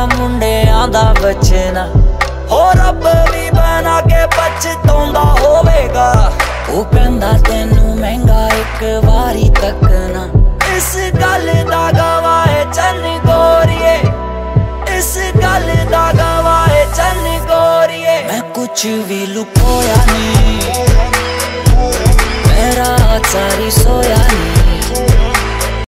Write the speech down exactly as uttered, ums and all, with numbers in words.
मुंडियां दा बचना हो रब भी बना के पछताउंदा होवेगा। ओ कहंदा तैनू महंगा एक वारी तकना, इस गल दा गवाह है चन गोरिए, इस गल दा गवाह है चन गोरिए। मैं कुछ भी लुकोया नहीं, मेरा सारी सोया नहीं,